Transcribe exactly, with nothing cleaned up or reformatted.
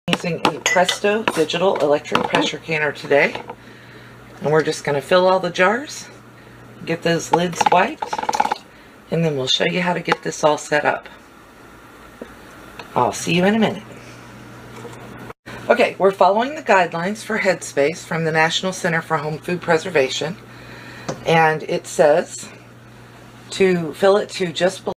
Using a Presto digital electric pressure canner today, and we're just going to fill all the jars, get those lids wiped, and then we'll show you how to get this all set up. I'll see you in a minute. Okay, we're following the guidelines for Headspace from the National Center for Home Food Preservation, and it says to fill it to just below